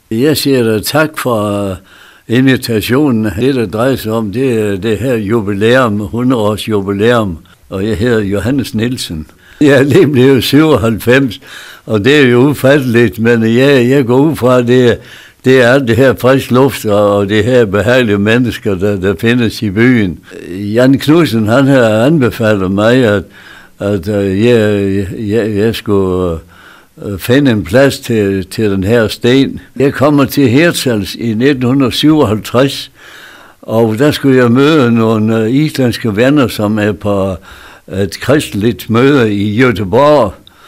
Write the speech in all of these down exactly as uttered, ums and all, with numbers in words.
Jeg siger dig tak for invitationen. Det, der drejer sig om, det er det her jubilæum, hundrede års jubilæum, og jeg hedder Johannes Nielsen. Jeg er lige blevet syvoghalvfems, og det er jo ufatteligt, men jeg, jeg går ud fra, det, det er det her frisk luft og det her behagelige mennesker, der, der findes i byen. Jan Knudsen, han har anbefalet mig, at, at jeg, jeg, jeg skulle finde en plads til, til den her sten. Jeg kommer til Hirtshals i nitten syvoghalvtreds, og der skulle jeg møde nogle islandske venner, som er på et kristeligt møde i Göteborg,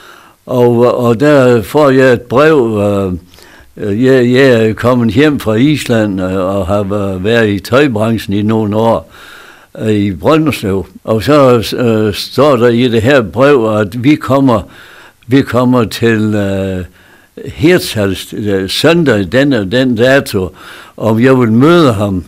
og, og der får jeg et brev. Jeg, jeg er kommet hjem fra Island og har været i tøjbranchen i nogle år i Brønderslev, og så uh, står der i det her brev, at vi kommer Vi kommer til uh, Hirtshals uh, søndag, den og den dato, og jeg vil møde ham.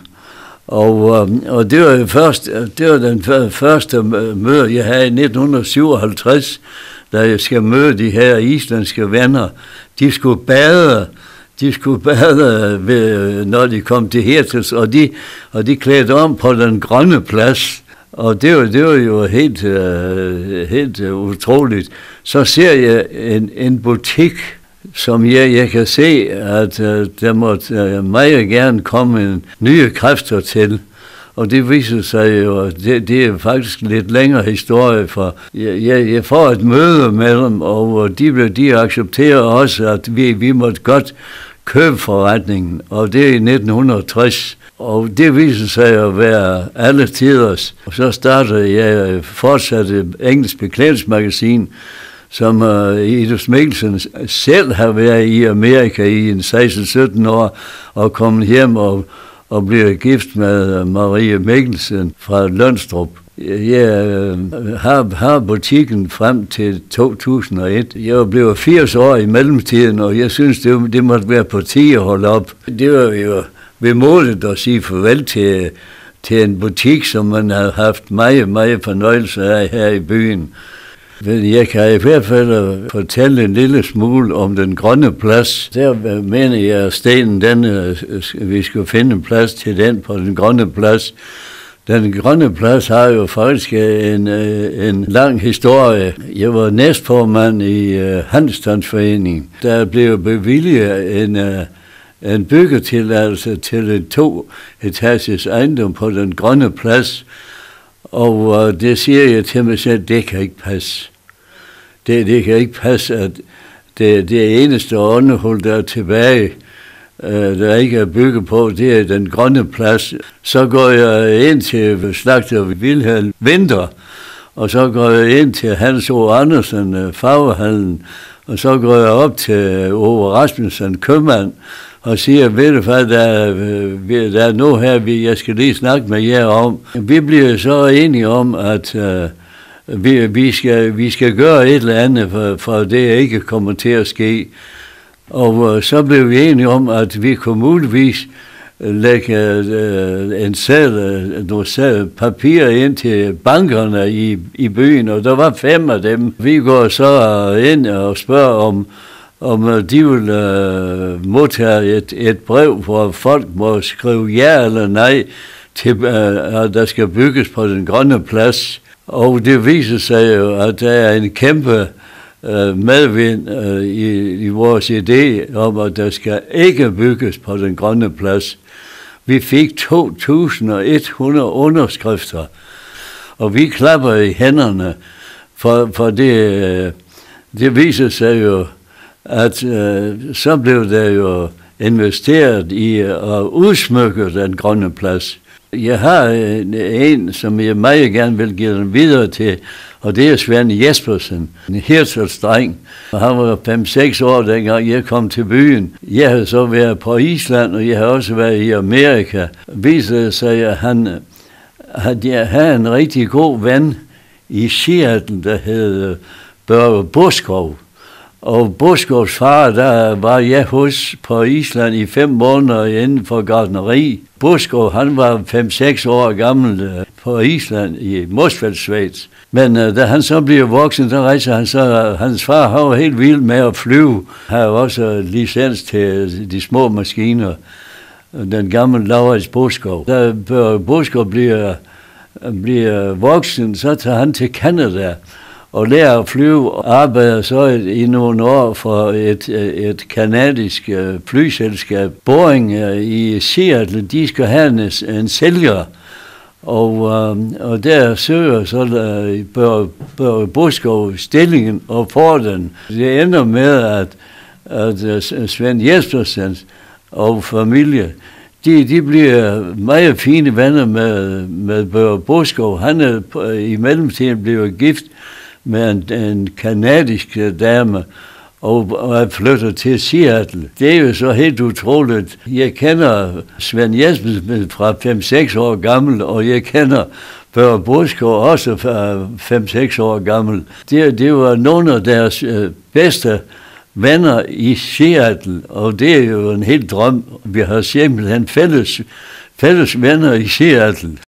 Og, um, og det var først, det var den første møde, jeg havde i nitten syvoghalvtreds, da jeg skal møde de her islandske venner. De skulle bade, de skulle bade, ved, når de kom til Hirtshals, og de, og de klædte om på den grønne plads. Og det var, det var jo helt, uh, helt uh, utroligt. Så ser jeg en, en butik, som jeg, jeg kan se, at uh, der måtte uh, meget gerne komme en nye kræfter til. Og det viser sig jo, at det, det er faktisk lidt længere historie, for jeg, jeg, jeg får et møde med dem, og de, de accepterer også, at vi, vi måtte godt købe forretningen, og det er i nitten tres. Og det viser sig at være alle tiders. Og så startede jeg fortsat et engelsk beklædningsmagasin, som uh, Idus Mikkelsen selv har været i Amerika i en seksten sytten år, og kommet hjem og, og blev gift med Marie Mikkelsen fra Lønstrup. Jeg uh, har, har butikken frem til to tusind og et. Jeg var blevet firs år i mellemtiden, og jeg synes, det, det måtte være på tide at holde op. Det var jo vemodigt at sige farvel til, til en butik, som man har haft meget, meget fornøjelse af her i byen. Jeg kan i hvert fald fortælle en lille smule om den grønne plads. Der mener jeg, at stenen, den, vi skal finde en plads til den på den grønne plads. Den grønne plads har jo faktisk en, en lang historie. Jeg var næstformand i uh, Handelsstandsforeningen. Der blev bevilget en uh, en byggetilladelse til en to etages ejendom på den grønne plads, og uh, det siger jeg til mig selv, det kan ikke passe. Det, det kan ikke passe, at det, det eneste åndehul, der er tilbage, uh, der ikke er bygget på, det er den grønne plads. Så går jeg ind til slagter Vilhelm Winter, og så går jeg ind til Hans O. Andersen, farvehallen, og så går jeg op til Ove Rasmussen, købmand, og siger, ved du hvad, der, der er noget her, jeg skal lige snakke med jer om. Vi bliver så enige om, at uh, vi, vi, skal, vi skal gøre et eller andet, for, for det ikke kommer til at ske. Og uh, så blev vi enige om, at vi kunne muligvis lægge uh, en sæd, noget sæd, papir ind til bankerne i, i byen, og der var fem af dem. Vi går så ind og spørger om, om de vil uh, modtage et, et brev, hvor folk må skrive ja eller nej til, uh, at der skal bygges på den grønne plads. Og det viser sig jo, at der er en kæmpe uh, medvind uh, i, i vores idé om, at der skal ikke bygges på den grønne plads. Vi fik to tusind et hundrede underskrifter, og vi klapper i hænderne, for, for det, uh, det viser sig jo, at øh, så blev der jo investeret i at udsmykke den grønne plads. Jeg har en, en, som jeg meget gerne vil give den videre til, og det er Svend Jespersen, en Hirtshals-dreng. Han var fem seks år, dengang jeg kom til byen. Jeg havde så været på Island, og jeg har også været i Amerika. Viser sig, at han, at jeg havde en rigtig god ven i Seattle, der hed Børge Boskov. Og Bosgaards far, der var jeg hos på Island i fem måneder inden for gartneri. Bosgaard, han var fem seks år gammel på Island i Mosfeldsved. Men uh, da han så blev voksen, der rejste han så, hans far han var helt vild med at flyve. Han havde også licens til de små maskiner. Den gamle Laurits Bosgaard. Da Bosgaard bliver, bliver voksen, så tager han til Canada og lærer at flyve, og arbejder så i nogle år for et, et kanadisk flyselskab. Boeing i Seattle, de skal have en, en sælger, og, og der søger så bør, bør Bosgaard stillingen og får den. Det ender med, at, at Svend Jespersen og familie, De, de bliver meget fine venner med, med Børge Bosgaard. Han er i mellemtiden blevet gift med en, en kanadisk dame og, og er flyttet til Seattle. Det er jo så helt utroligt. Jeg kender Svend Jespersen fra fem seks år gammel, og jeg kender Børge Bosgaard også fra fem seks år gammel. Det, det var nogle af deres bedste venner i Seattle, og det er jo en helt drøm. Vi har simpelthen fælles, fælles venner i Seattle.